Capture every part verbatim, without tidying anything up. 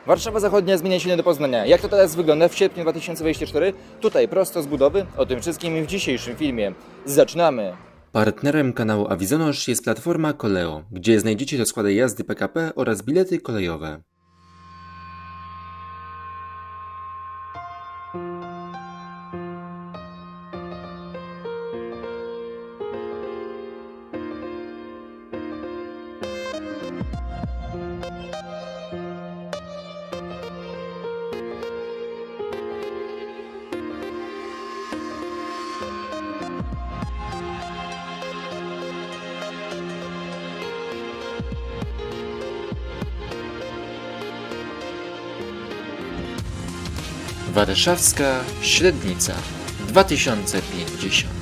Warszawa Zachodnia zmienia się do Poznania. Jak to teraz wygląda w sierpniu dwa tysiące dwudziestym czwartym? Tutaj prosto z budowy. O tym wszystkim w dzisiejszym filmie. Zaczynamy! Partnerem kanału Avizonosz jest platforma Koleo, gdzie znajdziecie rozkłady jazdy P K P oraz bilety kolejowe. Warszawska Średnica dwa tysiące pięćdziesiąt.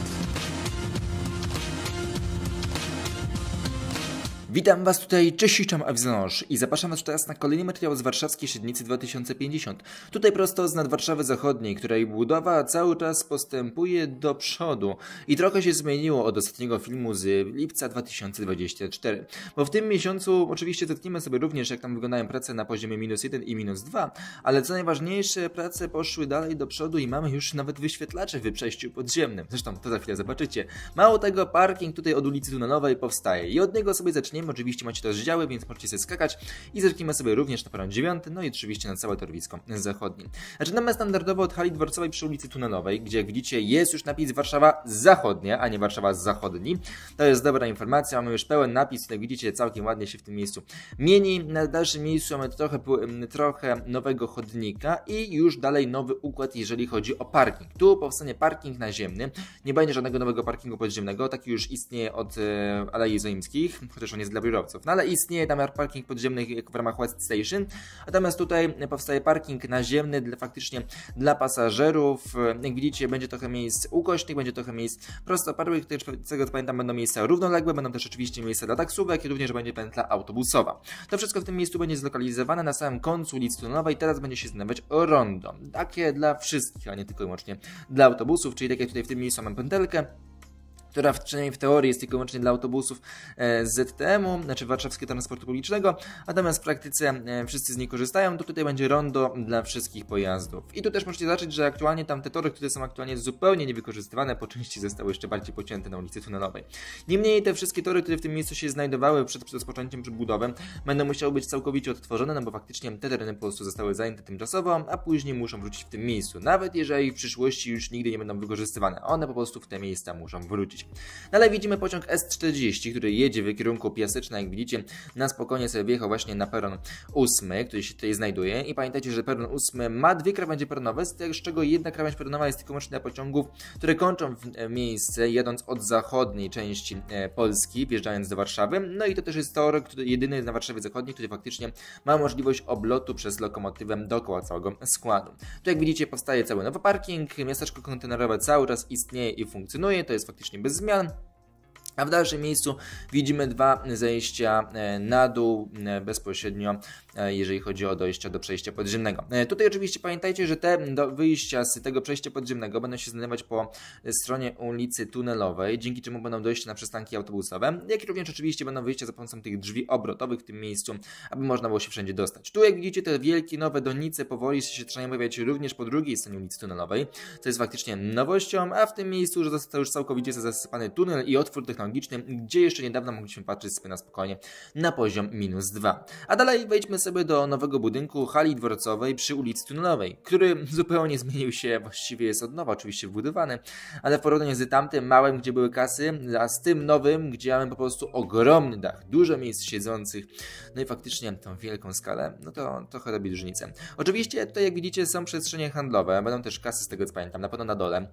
Witam Was tutaj, cześć, witam Avizonosz i zapraszam Was teraz na kolejny materiał z Warszawskiej Średnicy dwa tysiące pięćdziesiąt. Tutaj prosto z nad Warszawy Zachodniej, której budowa cały czas postępuje do przodu i trochę się zmieniło od ostatniego filmu z lipca dwa tysiące dwudziestego czwartego. Bo w tym miesiącu oczywiście zetkniemy sobie również, jak tam wyglądają prace na poziomie minus jeden i minus dwa, ale co najważniejsze, prace poszły dalej do przodu i mamy już nawet wyświetlacze w przejściu podziemnym. Zresztą to za chwilę zobaczycie. Mało tego, parking tutaj od ulicy Tunelowej powstaje i od niego sobie zaczniemy. Oczywiście macie to rozdziały, więc możecie sobie skakać i zerkniemy sobie również na peron dziewiąty, no i oczywiście na całe torowisko zachodnie. Zaczynamy standardowo od hali dworcowej przy ulicy Tunelowej, gdzie jak widzicie jest już napis Warszawa Zachodnia, a nie Warszawa Zachodni. To jest dobra informacja, mamy już pełen napis, jak widzicie całkiem ładnie się w tym miejscu mieni. Na dalszym miejscu mamy trochę, trochę nowego chodnika i już dalej nowy układ, jeżeli chodzi o parking. Tu powstanie parking naziemny, nie będzie żadnego nowego parkingu podziemnego, taki już istnieje od e, Alei Zoimskich, chociaż on jest dla biurowców. No ale istnieje tam parking podziemny w ramach West Station, natomiast tutaj powstaje parking naziemny dla, faktycznie dla pasażerów. Jak widzicie, będzie trochę miejsc ukośnych, będzie trochę miejsc prostopadłych, z tego co pamiętam będą miejsca równoległe, będą też oczywiście miejsca dla taksówek i również będzie pętla autobusowa. To wszystko w tym miejscu będzie zlokalizowane na samym końcu ulicy Tunelowej, teraz będzie się znajdować rondo. Takie dla wszystkich, a nie tylko i wyłącznie dla autobusów, czyli tak jak tutaj w tym miejscu mamy pętelkę, która w, przynajmniej w teorii jest tylko wyłącznie dla autobusów e, z Z T M-u, znaczy Warszawskiego Transportu Publicznego, natomiast w praktyce e, wszyscy z niej korzystają, to tutaj będzie rondo dla wszystkich pojazdów. I tu też możecie zobaczyć, że aktualnie tam te tory, które są aktualnie zupełnie niewykorzystywane, po części zostały jeszcze bardziej pocięte na ulicy Tunelowej. Niemniej te wszystkie tory, które w tym miejscu się znajdowały przed, przed rozpoczęciem budowy, będą musiały być całkowicie odtworzone, no bo faktycznie te tereny po prostu zostały zajęte tymczasowo, a później muszą wrócić w tym miejscu, nawet jeżeli w przyszłości już nigdy nie będą wykorzystywane. One po prostu w te miejsca muszą wrócić. Dalej widzimy pociąg S czterdzieści, który jedzie w kierunku Piaseczna, jak widzicie, na spokojnie sobie wjechał właśnie na peron ósmy, który się tutaj znajduje i pamiętajcie, że peron ósmy ma dwie krawędzie peronowe, z czego jedna krawędź peronowa jest tylko dla pociągów, które kończą w miejsce jadąc od zachodniej części Polski, wjeżdżając do Warszawy, no i to też jest tor, który jedyny na Warszawie Zachodniej, który faktycznie ma możliwość oblotu przez lokomotywę dookoła całego składu. Tu jak widzicie powstaje cały nowy parking, miasteczko kontenerowe cały czas istnieje i funkcjonuje, to jest faktycznie bez zmian. A w dalszym miejscu widzimy dwa zejścia na dół bezpośrednio, jeżeli chodzi o dojścia do przejścia podziemnego. Tutaj oczywiście pamiętajcie, że te do wyjścia z tego przejścia podziemnego będą się znajdować po stronie ulicy Tunelowej, dzięki czemu będą dojścia na przystanki autobusowe, jak i również oczywiście będą wyjścia za pomocą tych drzwi obrotowych w tym miejscu, aby można było się wszędzie dostać. Tu jak widzicie te wielkie nowe donice powoli się zaczynają pojawiać również po drugiej stronie ulicy Tunelowej, co jest faktycznie nowością, a w tym miejscu już został już całkowicie zasypany tunel i otwór technologiczny, gdzie jeszcze niedawno mogliśmy patrzeć sobie na spokojnie na poziom minus dwa. A dalej wejdźmy sobie do nowego budynku hali dworcowej przy ulicy Tunelowej, który zupełnie zmienił się, właściwie jest od nowa oczywiście wbudowany, ale w porównaniu z tamtym małym, gdzie były kasy, a z tym nowym, gdzie mamy po prostu ogromny dach, dużo miejsc siedzących, no i faktycznie tą wielką skalę, no to trochę robi różnicę. Oczywiście tutaj jak widzicie są przestrzenie handlowe, będą też kasy z tego co pamiętam, na pewno na dole.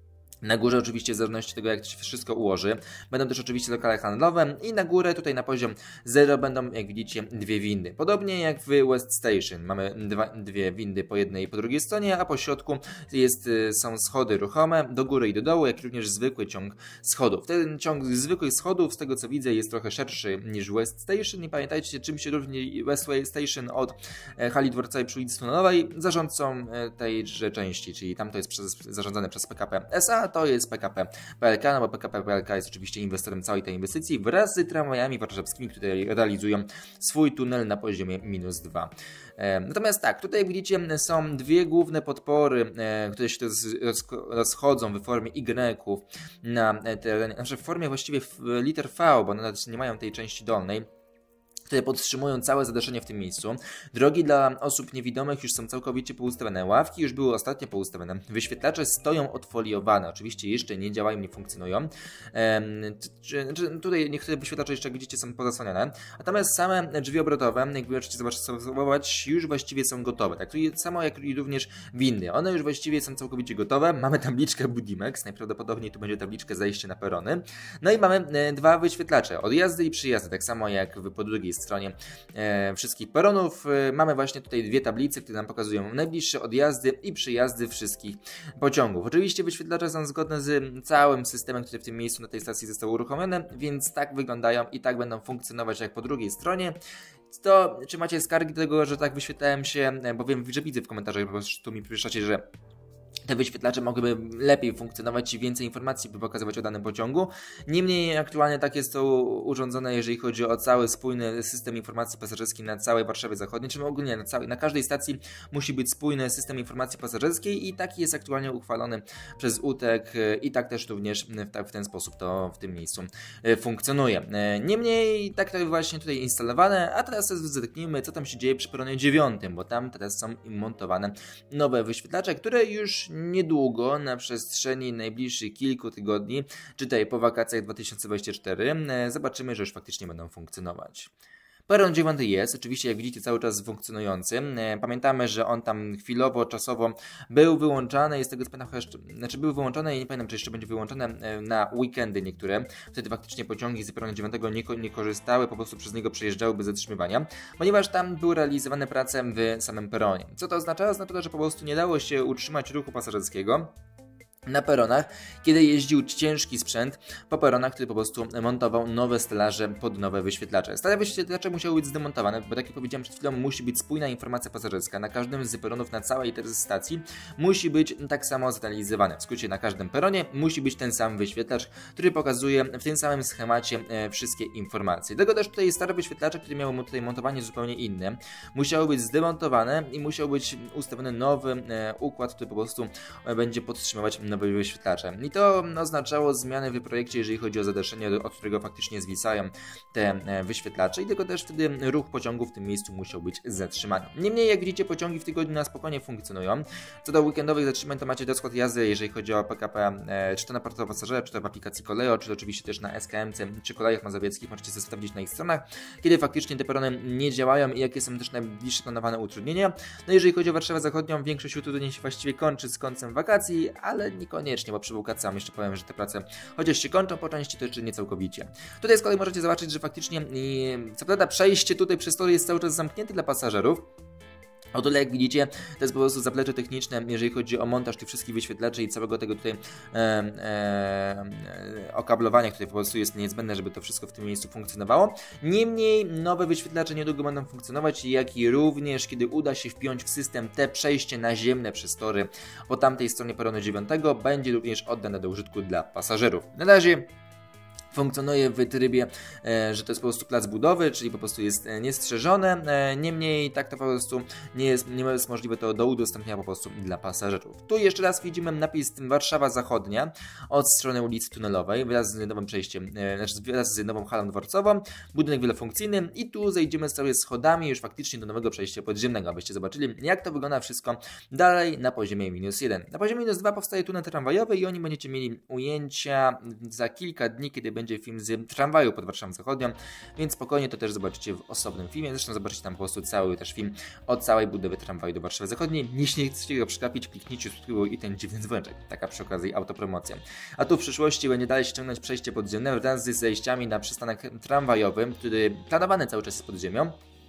Na górze oczywiście w zależności od tego jak się wszystko ułoży, będą też oczywiście lokale handlowe i na górę tutaj na poziom zero będą jak widzicie dwie windy. Podobnie jak w West Station mamy dwa, dwie windy po jednej i po drugiej stronie, a po środku jest, są schody ruchome do góry i do dołu, jak również zwykły ciąg schodów. Ten ciąg zwykłych schodów z tego co widzę jest trochę szerszy niż West Station i pamiętajcie czym się różni West Station od hali dworcowej przy ulicy Tunelowej zarządcą tejże części, czyli tam to jest przez, zarządzane przez P K P S A, to jest P K P P L K, no bo P K P P L K jest oczywiście inwestorem całej tej inwestycji wraz z tramwajami warszawskimi, które realizują swój tunel na poziomie minus dwa. Natomiast tak, tutaj jak widzicie są dwie główne podpory, które się rozchodzą w formie Y-ów na terenie, znaczy w formie właściwie liter V, bo one nie mają tej części dolnej, które podtrzymują całe zadaszenie w tym miejscu. Drogi dla osób niewidomych już są całkowicie poustawione. Ławki już były ostatnio poustawione. Wyświetlacze stoją odfoliowane. Oczywiście jeszcze nie działają, nie funkcjonują. Ehm, tutaj niektóre wyświetlacze jeszcze, jak widzicie, są pozasłaniane. Natomiast same drzwi obrotowe, jak możecie zobaczyć, już właściwie są gotowe. Tak samo jak i również windy. One już właściwie są całkowicie gotowe. Mamy tabliczkę Budimex. Najprawdopodobniej tu będzie tabliczkę zajście na perony. No i mamy dwa wyświetlacze. Odjazdy i przyjazdy. Tak samo jak po drugiej stronie e, wszystkich peronów. E, mamy właśnie tutaj dwie tablice, które nam pokazują najbliższe odjazdy i przyjazdy wszystkich pociągów. Oczywiście wyświetlacze są zgodne z całym systemem, który w tym miejscu na tej stacji został uruchomiony, więc tak wyglądają i tak będą funkcjonować jak po drugiej stronie. To czy macie skargi do tego, że tak wyświetlałem się, bo wiem, że widzę w komentarzach, po prostu mi piszecie, że te wyświetlacze mogłyby lepiej funkcjonować i więcej informacji by pokazywać o danym pociągu. Niemniej aktualnie tak jest to urządzone, jeżeli chodzi o cały spójny system informacji pasażerskiej na całej Warszawie Zachodniej, czy ogólnie na, całej, na każdej stacji musi być spójny system informacji pasażerskiej i taki jest aktualnie uchwalony przez U T E K i tak też również w, tak, w ten sposób to w tym miejscu funkcjonuje. Niemniej tak to właśnie tutaj instalowane, a teraz zerknijmy, co tam się dzieje przy peronie dziewiątym, bo tam teraz są montowane nowe wyświetlacze, które już niedługo, na przestrzeni najbliższych kilku tygodni, czytaj po wakacjach dwa tysiące dwudziestym czwartym, zobaczymy, że już faktycznie będą funkcjonować. Peron dziewiąty jest, oczywiście jak widzicie cały czas funkcjonujący. Pamiętamy, że on tam chwilowo, czasowo był wyłączany, jest tego co pamiętam, znaczy był wyłączony i nie pamiętam, czy jeszcze będzie wyłączone na weekendy niektóre. Wtedy faktycznie pociągi z peronu dziewiątego nie, nie korzystały, po prostu przez niego przejeżdżały bez zatrzymywania, ponieważ tam były realizowane prace w samym peronie. Co to oznacza? Oznacza to, że po prostu nie dało się utrzymać ruchu pasażerskiego na peronach, kiedy jeździł ciężki sprzęt po peronach, który po prostu montował nowe stelaże pod nowe wyświetlacze. Stare wyświetlacze musiały być zdemontowane, bo tak jak powiedziałem przed chwilą, musi być spójna informacja pasażerska. Na każdym z peronów, na całej teraz stacji musi być tak samo zrealizowane. W skrócie, na każdym peronie musi być ten sam wyświetlacz, który pokazuje w tym samym schemacie e, wszystkie informacje. Dlatego też tutaj stare wyświetlacze, które miały tutaj montowanie zupełnie inne, musiały być zdemontowane i musiał być ustawiony nowy e, układ, który po prostu e, będzie podtrzymywać nowe wyświetlacze. I to oznaczało zmiany w projekcie, jeżeli chodzi o zadaszenie, od którego faktycznie zwisają te wyświetlacze i tylko też wtedy ruch pociągu w tym miejscu musiał być zatrzymany. Niemniej jak widzicie, pociągi w tygodniu na spokojnie funkcjonują. Co do weekendowych zatrzymań, to macie rozkład jazdy, jeżeli chodzi o P K P, czy to na portalu pasażera, czy to w aplikacji Koleo, czy to oczywiście też na S K M C, czy Kolejach Mazowieckich, możecie sobie sprawdzić na ich stronach, kiedy faktycznie te perony nie działają i jakie są też najbliższe planowane utrudnienia. No jeżeli chodzi o Warszawę Zachodnią, większość utrudnień się właściwie kończy z końcem wakacji, ale nie koniecznie, bo przy Bułgatce jeszcze powiem, że te prace chociaż się kończą po części, to jeszcze nie całkowicie. Tutaj z kolei możecie zobaczyć, że faktycznie co prawda przejście tutaj przez tory jest cały czas zamknięte dla pasażerów. O tyle jak widzicie, to jest po prostu zaplecze techniczne, jeżeli chodzi o montaż tych wszystkich wyświetlaczy i całego tego tutaj e, e, okablowania, które po prostu jest niezbędne, żeby to wszystko w tym miejscu funkcjonowało. Niemniej nowe wyświetlacze niedługo będą funkcjonować, jak i również kiedy uda się wpiąć w system te przejście naziemne przez tory po tamtej stronie peronu dziewiątego, będzie również oddane do użytku dla pasażerów. Na razie funkcjonuje w trybie, e, że to jest po prostu plac budowy, czyli po prostu jest e, niestrzeżone, e, niemniej tak to po prostu nie jest, nie jest możliwe to do udostępnienia po prostu dla pasażerów. Tu jeszcze raz widzimy napis Warszawa Zachodnia od strony ulicy Tunelowej, wraz z nowym przejściem, e, znaczy wraz z nową halą dworcową, budynek wielofunkcyjny i tu zejdziemy sobie schodami już faktycznie do nowego przejścia podziemnego, abyście zobaczyli, jak to wygląda wszystko dalej na poziomie minus jeden. Na poziomie minus dwa powstaje tunel tramwajowy i oni będziecie mieli ujęcia za kilka dni, kiedy będzie będzie film z tramwaju pod Warszawą Zachodnią, więc spokojnie to też zobaczycie w osobnym filmie. Zresztą zobaczycie tam po prostu cały też film o całej budowie tramwaju do Warszawy Zachodniej. Jeśli nie chcecie go przegapić, kliknijcie subskrybuj i ten dziwny dzwoneczek. Taka przy okazji autopromocja. A tu w przyszłości będzie dalej ściągnąć przejście podziemne wraz z zejściami na przystanek tramwajowy, który planowany cały czas jest pod ziemią.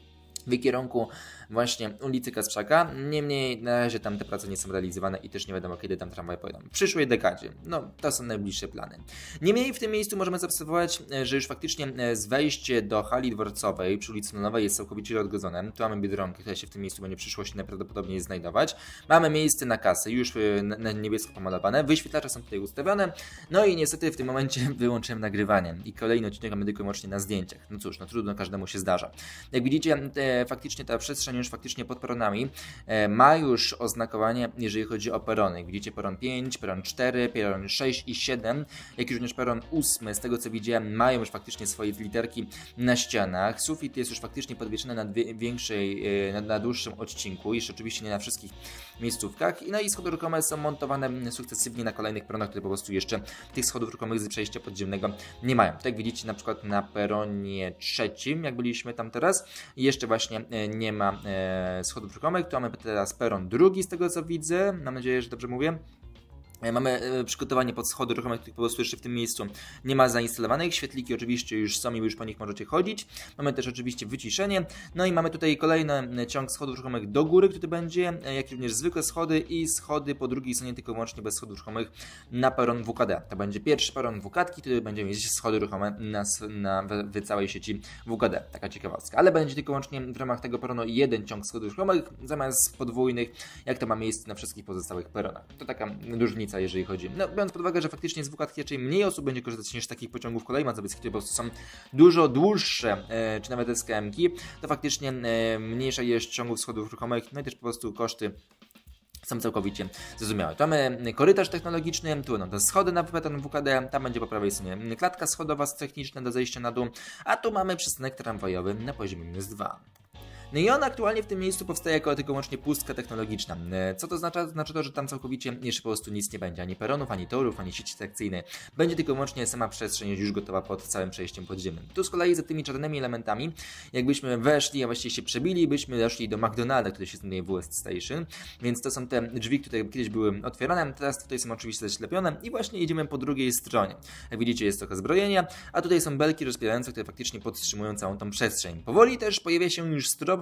w kierunku właśnie ulicy Kasprzaka. Niemniej na razie tam te prace nie są realizowane i też nie wiadomo, kiedy tam tramwaje pojadą. W przyszłej dekadzie. No, to są najbliższe plany. Niemniej w tym miejscu możemy zaobserwować, że już faktycznie z wejście do hali dworcowej przy ulicy Nowej jest całkowicie odgodzone. Tu mamy Biedronkę, która się w tym miejscu będzie w przyszłości najprawdopodobniej znajdować. Mamy miejsce na kasy, już na niebiesko pomalowane. Wyświetlacze są tutaj ustawione. No i niestety w tym momencie wyłączyłem nagrywanie. I kolejny odcinek mamy tylko i wyłącznie na zdjęciach. No cóż, no trudno, każdemu się zdarza. Jak widzicie, te, faktycznie ta przestrzeń już faktycznie pod peronami e, ma już oznakowanie, jeżeli chodzi o perony. Jak widzicie, peron pięć, peron cztery, peron sześć i siedem, jak również peron osiem, z tego co widziałem, mają już faktycznie swoje literki na ścianach. Sufit jest już faktycznie podwieszony na dwie, większej, e, na, na dłuższym odcinku, jeszcze oczywiście nie na wszystkich miejscówkach. No i schody ruchome są montowane sukcesywnie na kolejnych peronach, które po prostu jeszcze tych schodów ruchomych z przejścia podziemnego nie mają. Tak jak widzicie na przykład na peronie trzecim, jak byliśmy tam teraz, jeszcze właśnie nie ma e, schodów ruchomych. Tu mamy teraz peron drugi, z tego co widzę. Mam nadzieję, że dobrze mówię. Mamy przygotowanie pod schody ruchome, których po prostu jeszcze w tym miejscu nie ma zainstalowanych. Świetliki oczywiście już są i już po nich możecie chodzić. Mamy też oczywiście wyciszenie. No i mamy tutaj kolejny ciąg schodów ruchomych do góry, który będzie, jak również zwykłe schody i schody po drugiej stronie, tylko wyłącznie bez schodów ruchomych na peron W K D. To będzie pierwszy peron W K D, który będzie mieć schody ruchome na, na w, w całej sieci W K D. Taka ciekawostka. Ale będzie tylko wyłącznie w ramach tego peronu jeden ciąg schodów ruchomych zamiast podwójnych, jak to ma miejsce na wszystkich pozostałych peronach. To taka różnica, jeżeli chodzi. No, biorąc pod uwagę, że faktycznie z W K D raczej mniej osób będzie korzystać niż z takich pociągów kolei mazowieckiej, które po prostu są dużo dłuższe, e, czy nawet S K M ki, to faktycznie e, mniejsza ilość ciągów schodów ruchomych, no i też po prostu koszty są całkowicie zrozumiałe. Tu mamy korytarz technologiczny, tu będą te schody na peron W K D, tam będzie po prawej stronie klatka schodowa techniczna do zejścia na dół, a tu mamy przystanek tramwajowy na poziomie minus dwa. No i on aktualnie w tym miejscu powstaje jako tylko wyłącznie pustka technologiczna. Co to oznacza? Znaczy to, że tam całkowicie jeszcze po prostu nic nie będzie. Ani peronów, ani torów, ani sieci trakcyjnej. Będzie tylko wyłącznie sama przestrzeń już gotowa pod całym przejściem podziemnym. Tu z kolei za tymi czarnymi elementami, jakbyśmy weszli, a właściwie się przebili, byśmy doszli do McDonalda, który się znajduje w West Station. Więc to są te drzwi, które kiedyś były otwierane, teraz tutaj są oczywiście zaślepione i właśnie jedziemy po drugiej stronie. Jak widzicie, jest trochę zbrojenia, a tutaj są belki rozpierające, które faktycznie podtrzymują całą tą przestrzeń. Powoli też pojawia się już strop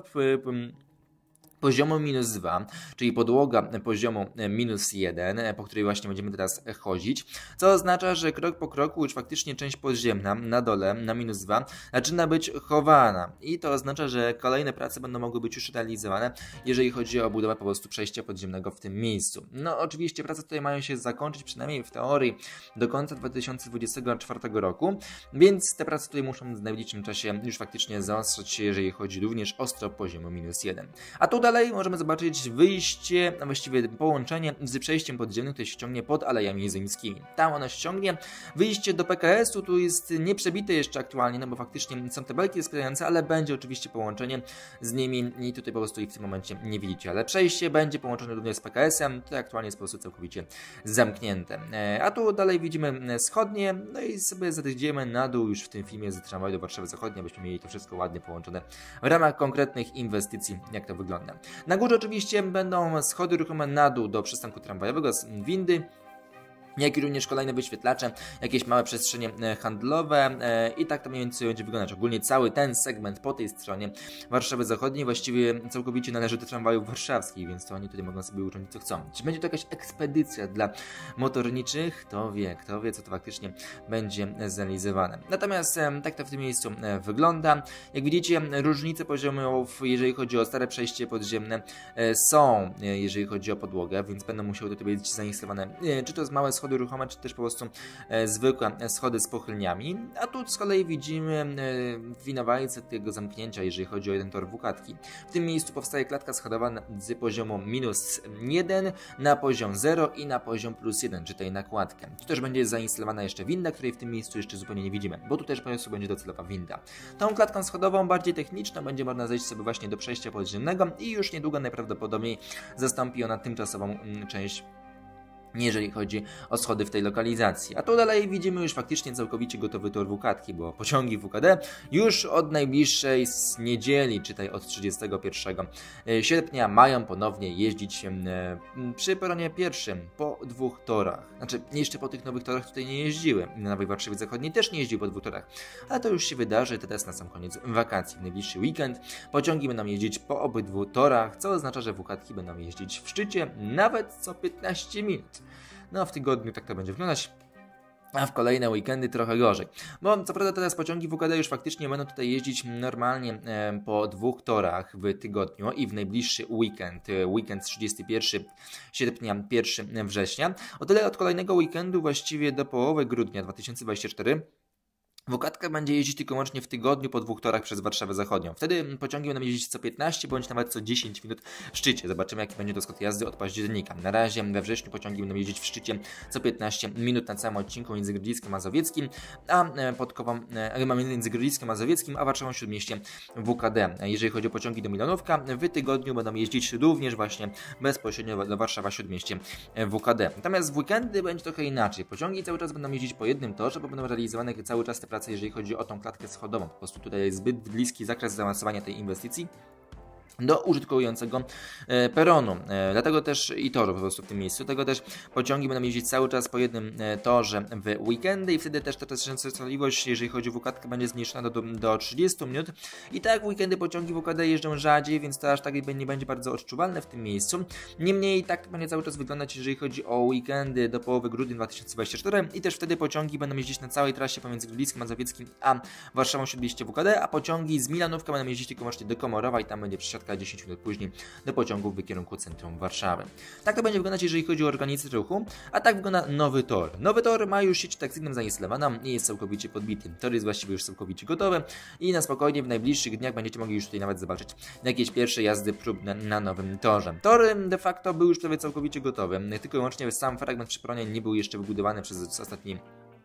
poziomu minus dwa, czyli podłoga poziomu minus jeden, po której właśnie będziemy teraz chodzić, co oznacza, że krok po kroku już faktycznie część podziemna na dole, na minus dwa, zaczyna być chowana i to oznacza, że kolejne prace będą mogły być już realizowane, jeżeli chodzi o budowę po prostu przejścia podziemnego w tym miejscu. No oczywiście prace tutaj mają się zakończyć, przynajmniej w teorii, do końca dwa tysiące dwudziestego czwartego roku, więc te prace tutaj muszą w najbliższym czasie już faktycznie zaostrzać się, jeżeli chodzi również o strop poziomu minus jeden. A tu dalej możemy zobaczyć wyjście, a właściwie połączenie z przejściem podziemnym, które się ściągnie pod Alejami Jezyńskimi. Tam ono ściągnie. Wyjście do P K S u tu jest nieprzebite jeszcze aktualnie, no bo faktycznie są te belki wspierające, ale będzie oczywiście połączenie z nimi i tutaj po prostu ich w tym momencie nie widzicie. Ale przejście będzie połączone również z P K S em, to aktualnie jest po prostu całkowicie zamknięte. A tu dalej widzimy schodnie, no i sobie zejdziemy na dół już w tym filmie z tramwaju do Warszawy Zachodniej, abyśmy mieli to wszystko ładnie połączone w ramach konkretnych inwestycji, jak to wygląda. Na górze oczywiście będą schody ruchome na dół do przystanku tramwajowego z windy, jak i również kolejne wyświetlacze, jakieś małe przestrzenie handlowe i tak to mniej więcej będzie wyglądać. Ogólnie cały ten segment po tej stronie Warszawy Zachodniej właściwie całkowicie należy do tramwajów warszawskich, więc to oni tutaj mogą sobie urządzić co chcą. Czy będzie to jakaś ekspedycja dla motorniczych? Kto wie, kto wie, co to faktycznie będzie zrealizowane. Natomiast tak to w tym miejscu wygląda. Jak widzicie, różnice poziomów, jeżeli chodzi o stare przejście podziemne, są, jeżeli chodzi o podłogę, więc będą musiały tutaj być zainstalowane, czy to z małe schody schody ruchome, czy też po prostu e, zwykłe schody z pochylniami. A tu z kolei widzimy e, winowajcę tego zamknięcia, jeżeli chodzi o jeden tor W K D ki. W tym miejscu powstaje klatka schodowa z poziomu minus jeden na poziom zero i na poziom plus jeden, czy tej nakładkę. Tu też będzie zainstalowana jeszcze winda, której w tym miejscu jeszcze zupełnie nie widzimy, bo tu też po prostu będzie docelowa winda. Tą klatką schodową, bardziej techniczną, będzie można zejść sobie właśnie do przejścia podziemnego i już niedługo najprawdopodobniej zastąpi ona tymczasową mm, część jeżeli chodzi o schody w tej lokalizacji. A tu dalej widzimy już faktycznie całkowicie gotowy tor W K D, bo pociągi W K D już od najbliższej z niedzieli, czytaj od trzydziestego pierwszego sierpnia, mają ponownie jeździć przy peronie pierwszym po dwóch torach. Znaczy, jeszcze po tych nowych torach tutaj nie jeździły. Na Nowej Warszawie Zachodniej też nie jeździł po dwóch torach. Ale to już się wydarzy teraz na sam koniec wakacji. W najbliższy weekend pociągi będą jeździć po obydwu torach, co oznacza, że W K D będą jeździć w szczycie nawet co piętnaście minut. No w tygodniu tak to będzie wyglądać, a w kolejne weekendy trochę gorzej. Bo co prawda teraz pociągi W K D już faktycznie będą tutaj jeździć normalnie e, po dwóch torach w tygodniu i w najbliższy weekend, e, weekend trzydziestego pierwszego sierpnia, pierwszego września. O tyle od kolejnego weekendu właściwie do połowy grudnia dwa tysiące dwudziestego czwartego W K D będzie jeździć tylko łącznie w tygodniu po dwóch torach przez Warszawę Zachodnią. Wtedy pociągi będą jeździć co piętnaście bądź nawet co dziesięć minut w szczycie. Zobaczymy, jaki będzie rozkład jazdy od października. Na razie we wrześniu pociągi będą jeździć w szczycie co piętnaście minut na całym odcinku między Grodziskiem a Mazowieckim, a Podkową, między Grodziskiem a Mazowieckim, a Warszawą Śródmieście W K D. Jeżeli chodzi o pociągi do Milonówka, w tygodniu będą jeździć również właśnie bezpośrednio do Warszawa Śródmieście W K D. Natomiast w weekendy będzie trochę inaczej. Pociągi cały czas będą jeździć po jednym torze, bo będą realizowane cały czas te prace, jeżeli chodzi o tą klatkę schodową. Po prostu tutaj jest zbyt bliski zakres zaawansowania tej inwestycji do użytkującego e, peronu. E, dlatego też i toru po prostu w tym miejscu. Dlatego też pociągi będą jeździć cały czas po jednym e, torze w weekendy i wtedy też ta częstotliwość, jeżeli chodzi o W K D, będzie zmniejszona do, do trzydziestu minut. I tak w weekendy pociągi W K D jeżdżą rzadziej, więc to aż tak nie będzie bardzo odczuwalne w tym miejscu. Niemniej tak będzie cały czas wyglądać, jeżeli chodzi o weekendy do połowy grudnia dwa tysiące dwudziestego czwartego i też wtedy pociągi będą jeździć na całej trasie pomiędzy Grodziskiem, Mazowieckim a Warszawą Śródmieście W K D, a pociągi z Milanówka będą jeździć tylko właśnie do Komorowa i tam będzie przesiadka dziesięć minut później do pociągów w kierunku centrum Warszawy. Tak to będzie wyglądać, jeżeli chodzi o organizację ruchu, a tak wygląda nowy tor. Nowy tor ma już sieć taksyjną zainstalowaną i jest całkowicie podbity. Tor jest właściwie już całkowicie gotowy i na spokojnie w najbliższych dniach będziecie mogli już tutaj nawet zobaczyć jakieś pierwsze jazdy próbne na nowym torze. Tor de facto był już prawie całkowicie gotowy, tylko i wyłącznie sam fragment przy peronie nie był jeszcze wybudowany przez ostatni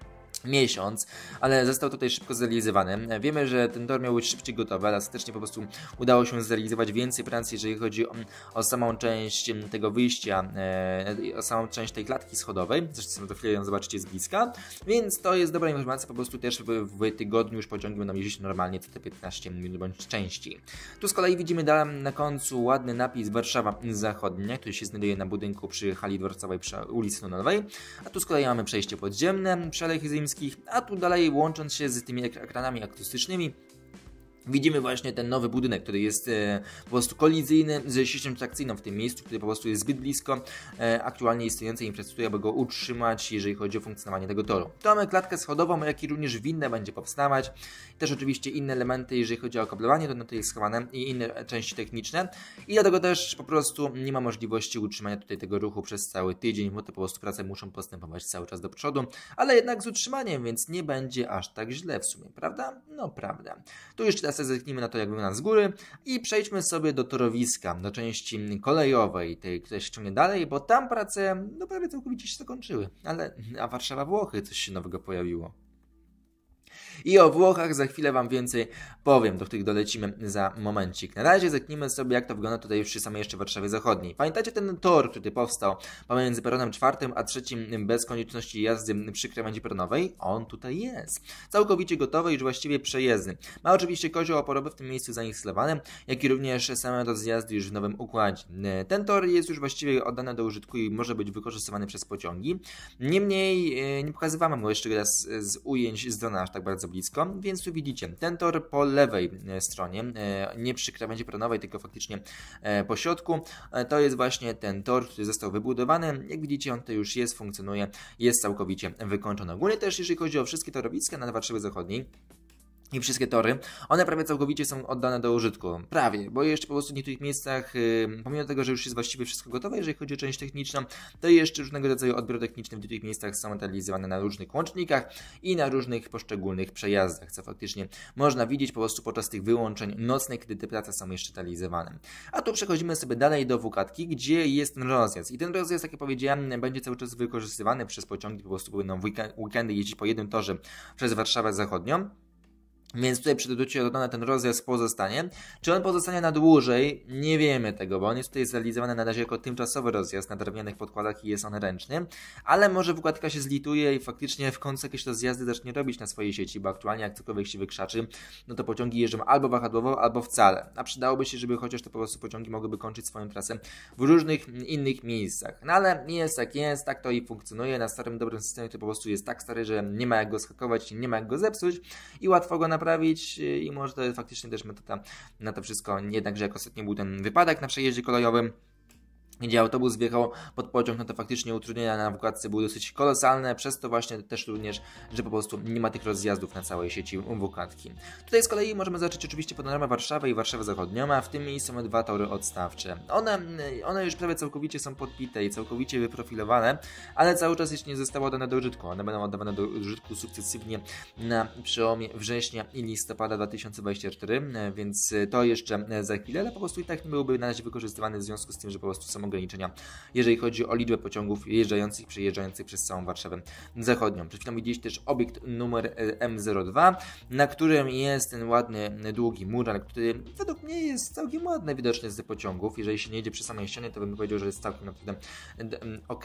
miesiąc, ale został tutaj szybko zrealizowany. Wiemy, że ten tor miał być szybciej gotowy, ale ostatecznie po prostu udało się zrealizować więcej pracy, jeżeli chodzi o, o samą część tego wyjścia, e, o samą część tej klatki schodowej. Zresztą za chwilę ją zobaczycie z bliska, więc to jest dobra informacja, po prostu też w, w tygodniu już pociągi będą jeździć normalnie co te piętnaście minut bądź częściej. Tu z kolei widzimy dalej na końcu ładny napis Warszawa Zachodnia, który się znajduje na budynku przy hali dworcowej przy ulicy Nowej, a tu z kolei mamy przejście podziemne przy Alei Rzymskiej, a tu dalej łącząc się z tymi ekranami akustycznymi widzimy właśnie ten nowy budynek, który jest e, po prostu kolizyjny z siecią trakcyjną w tym miejscu, który po prostu jest zbyt blisko e, aktualnie istniejącej infrastruktury, aby go utrzymać, jeżeli chodzi o funkcjonowanie tego toru. Tu mamy klatkę schodową, jak i również winda będzie powstawać. Też oczywiście inne elementy, jeżeli chodzi o okablowanie, to no to jest schowane i inne części techniczne. I dlatego też po prostu nie ma możliwości utrzymania tutaj tego ruchu przez cały tydzień, bo te po prostu prace muszą postępować cały czas do przodu, ale jednak z utrzymaniem, więc nie będzie aż tak źle w sumie, prawda? No prawda. Tu jeszcze teraz zerknijmy na to, jak wygląda z góry i przejdźmy sobie do torowiska, do części kolejowej, tej, która się ciągnie dalej, bo tam prace no prawie całkowicie się zakończyły, ale a Warszawa Włochy coś się nowego pojawiło. I o Włochach za chwilę Wam więcej powiem, do których dolecimy za momencik. Na razie zerknijmy sobie, jak to wygląda tutaj już przy samej jeszcze Warszawie Zachodniej. Pamiętacie ten tor, który powstał pomiędzy peronem czwartym a trzecim bez konieczności jazdy przy krawędzi peronowej? On tutaj jest. Całkowicie gotowy, już właściwie przejezdny. Ma oczywiście kozioł oporowy w tym miejscu zainstalowany, jak i również same rozjazdy już w nowym układzie. Ten tor jest już właściwie oddany do użytku i może być wykorzystywany przez pociągi. Niemniej nie pokazywamy mu jeszcze raz z ujęć z drona aż tak bardzo blisko, więc tu widzicie ten tor po lewej stronie, nie przy krawędzi peronowej, tylko faktycznie po środku, to jest właśnie ten tor, który został wybudowany. Jak widzicie, on to już jest, funkcjonuje, jest całkowicie wykończony. Ogólnie też, jeżeli chodzi o wszystkie torowiska na Warszawie Zachodniej i wszystkie tory, one prawie całkowicie są oddane do użytku. Prawie, bo jeszcze po prostu w niektórych miejscach, yy, pomimo tego, że już jest właściwie wszystko gotowe, jeżeli chodzi o część techniczną, to jeszcze różnego rodzaju odbiory techniczne w niektórych miejscach są realizowane na różnych łącznikach i na różnych poszczególnych przejazdach, co faktycznie można widzieć po prostu podczas tych wyłączeń nocnych, kiedy te prace są jeszcze realizowane. A tu przechodzimy sobie dalej do W K D, gdzie jest ten rozjazd. I ten rozjazd, jak ja powiedziałem, będzie cały czas wykorzystywany przez pociągi, po prostu będą w weekendy jeździć po jednym torze przez Warszawę Zachodnią. Więc tutaj przy Ducie Rodona ten rozjazd pozostanie. Czy on pozostanie na dłużej? Nie wiemy tego, bo on jest tutaj zrealizowany na razie jako tymczasowy rozjazd na drewnianych podkładach i jest on ręczny. Ale może wykładka się zlituje i faktycznie w końcu jakieś rozjazdy zacznie robić na swojej sieci, bo aktualnie jak cokolwiek się wykrzaczy, no to pociągi jeżdżą albo wahadłowo, albo wcale. A przydałoby się, żeby chociaż te po prostu pociągi mogłyby kończyć swoją trasę w różnych innych miejscach. No ale jest jak jest, tak to i funkcjonuje. Na starym dobrym systemie to po prostu jest tak stary, że nie ma jak go skakować, nie ma jak go zepsuć i łatwo go naprawić i może to jest faktycznie też metoda na to wszystko, jednakże jak ostatnio był ten wypadek na przejeździe kolejowym, gdzie autobus wjechał pod pociąg, no to faktycznie utrudnienia na wkładce były dosyć kolosalne, przez to właśnie też również, że po prostu nie ma tych rozjazdów na całej sieci wkładki. Tutaj z kolei możemy zobaczyć oczywiście panoramę Warszawy i Warszawę Zachodnią, a w tym miejscu mamy dwa tory odstawcze. One, one już prawie całkowicie są podpite i całkowicie wyprofilowane, ale cały czas jeszcze nie zostały oddane do użytku. One będą oddawane do użytku sukcesywnie na przełomie września i listopada dwa tysiące dwudziestego czwartego, więc to jeszcze za chwilę, ale po prostu i tak nie byłby na razie wykorzystywany w związku z tym, że po prostu są ograniczenia, jeżeli chodzi o liczbę pociągów jeżdżających, przejeżdżających przez całą Warszawę Zachodnią. Przed chwilą widzieliście też obiekt numer M zero dwa, na którym jest ten ładny, długi mural, który według mnie jest całkiem ładny widoczny z pociągów. Jeżeli się nie jedzie przy samej ścianie, to bym powiedział, że jest całkiem naprawdę ok.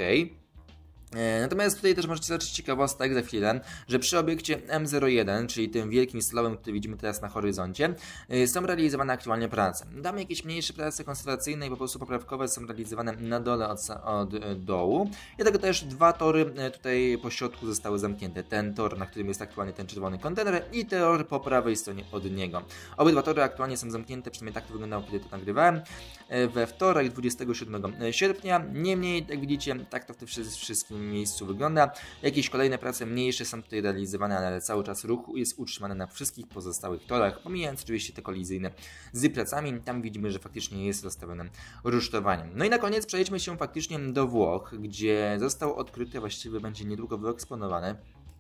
Natomiast tutaj też możecie zobaczyć ciekawostek za chwilę, że przy obiekcie M zero jeden, czyli tym wielkim slalomem, który widzimy teraz na horyzoncie, są realizowane aktualnie prace. Tam jakieś mniejsze prace konserwacyjne i po prostu poprawkowe są realizowane na dole od, od dołu. I dlatego też dwa tory tutaj po środku zostały zamknięte. Ten tor, na którym jest aktualnie ten czerwony kontener i tor po prawej stronie od niego. Obydwa tory aktualnie są zamknięte, przynajmniej tak to wyglądało, kiedy to nagrywałem, we wtorek dwudziestego siódmego sierpnia. Niemniej, jak widzicie, tak to w tym wszystkim miejscu wygląda. Jakieś kolejne prace mniejsze są tutaj realizowane, ale cały czas ruch jest utrzymany na wszystkich pozostałych torach, pomijając oczywiście te kolizyjne z pracami. Tam widzimy, że faktycznie jest rozstawione rusztowanie. No i na koniec przejdźmy się faktycznie do Włoch, gdzie został odkryty, właściwie będzie niedługo wyeksponowany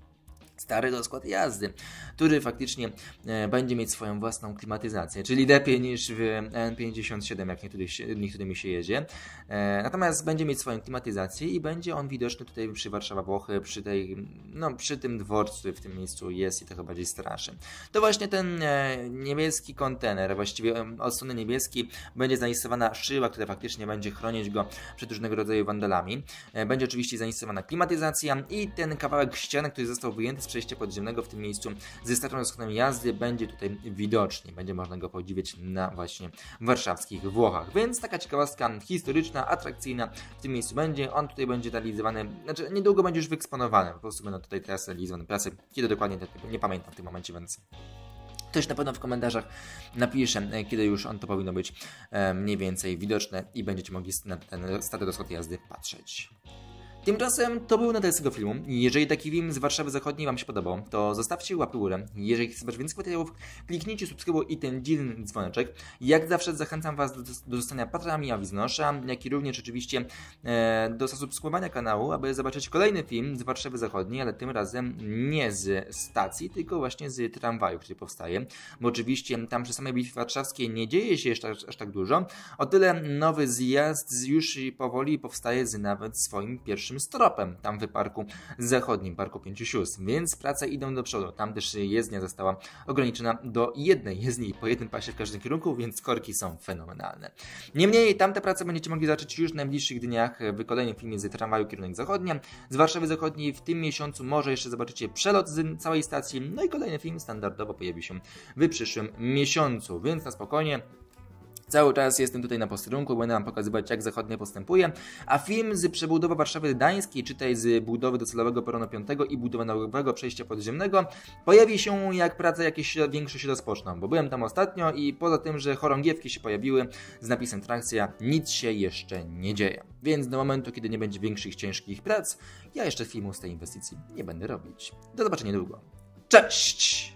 stary rozkład jazdy, który faktycznie e, będzie mieć swoją własną klimatyzację, czyli lepiej niż w N pięćdziesiąt siedem, jak niektóry, niektórymi się jedzie. E, natomiast będzie mieć swoją klimatyzację i będzie on widoczny tutaj przy Warszawa-Włochy, przy tej, no, przy tym dworcu, który w tym miejscu jest i trochę bardziej straszy. To właśnie ten e, niebieski kontener, właściwie e, od strony niebieskiej będzie zainstalowana szyba, która faktycznie będzie chronić go przed różnego rodzaju wandalami. E, będzie oczywiście zainstalowana klimatyzacja i ten kawałek ściany, który został wyjęty z przejścia podziemnego w tym miejscu ze starym rozkładem jazdy, będzie tutaj widoczny. Będzie można go podziwiać na właśnie warszawskich Włochach. Więc taka ciekawostka historyczna, atrakcyjna w tym miejscu będzie. On tutaj będzie realizowany, znaczy niedługo będzie już wyeksponowany. Po prostu będą tutaj teraz realizowane prace. Kiedy dokładnie, nie pamiętam w tym momencie, więc ktoś na pewno w komentarzach napisze, kiedy już on to powinno być mniej więcej widoczne i będziecie mogli na ten stary rozkład jazdy patrzeć. Tymczasem to był na tyle z tego filmu. Jeżeli taki film z Warszawy Zachodniej Wam się podobał, to zostawcie łapkę w górę. Jeżeli chcecie zobaczyć więcej materiałów, kliknijcie subskrybuj i ten dzielny dzwoneczek. Jak zawsze zachęcam Was do, do zostania patronami Awiznosza, jak i również oczywiście e, do zasubskrybowania kanału, aby zobaczyć kolejny film z Warszawy Zachodniej, ale tym razem nie z stacji, tylko właśnie z tramwaju, który powstaje. Bo oczywiście tam przy samej bitwie warszawskiej nie dzieje się jeszcze aż, aż tak dużo. O tyle nowy zjazd już powoli powstaje z nawet swoim pierwszym stropem, tam w Parku Zachodnim, Parku Pięciu Sióstr, więc prace idą do przodu. Tam też jezdnia została ograniczona do jednej jezdni po jednym pasie w każdym kierunku, więc korki są fenomenalne. Niemniej tamte prace będziecie mogli zobaczyć już w najbliższych dniach w kolejnym filmie z tramwaju kierunek zachodnia. Z Warszawy Zachodniej w tym miesiącu może jeszcze zobaczycie przelot z całej stacji, no i kolejny film standardowo pojawi się w przyszłym miesiącu, więc na spokojnie. Cały czas jestem tutaj na posterunku, będę Wam pokazywać, jak zachodnie postępuje, a film z przebudowy Warszawy Gdańskiej, czytaj z budowy docelowego peronu piątego i budowy nowego przejścia podziemnego, pojawi się, jak prace jakieś większe się rozpoczną, bo byłem tam ostatnio i poza tym, że chorągiewki się pojawiły z napisem trakcja, nic się jeszcze nie dzieje. Więc do momentu, kiedy nie będzie większych, ciężkich prac, ja jeszcze filmu z tej inwestycji nie będę robić. Do zobaczenia niedługo. Cześć!